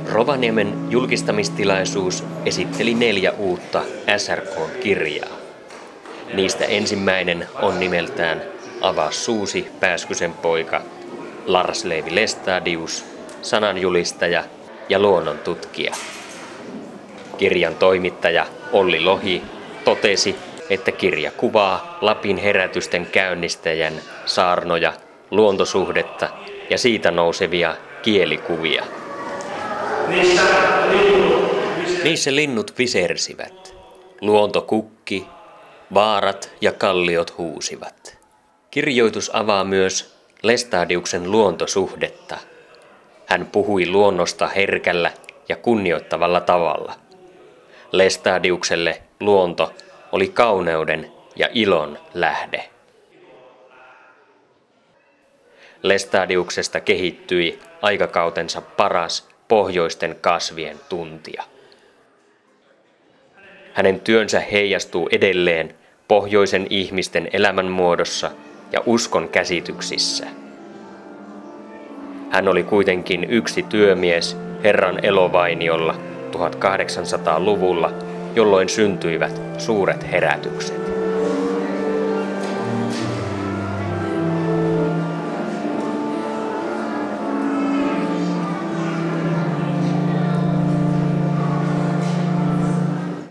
Rovaniemen julkistamistilaisuus esitteli 4 uutta SRK-kirjaa. Niistä ensimmäinen on nimeltään Avaa suusi, Pääskysen poika, Lars Levi Lestadius, sananjulistaja ja luonnontutkija. Kirjan toimittaja Olli Lohi totesi, että kirja kuvaa Lapin herätysten käynnistäjän saarnoja, luontosuhdetta ja siitä nousevia kielikuvia. Niissä linnut visersivät, luonto kukki, vaarat ja kalliot huusivat. Kirjoitus avaa myös Lestadiuksen luontosuhdetta. Hän puhui luonnosta herkällä ja kunnioittavalla tavalla. Lestadiukselle luonto oli kauneuden ja ilon lähde. Lestadiuksesta kehittyi aikakautensa paras pohjoisten kasvien tuntija. Hänen työnsä heijastuu edelleen pohjoisen ihmisten elämänmuodossa ja uskon käsityksissä. Hän oli kuitenkin yksi työmies Herran elovainiolla 1800-luvulla, jolloin syntyivät suuret herätykset.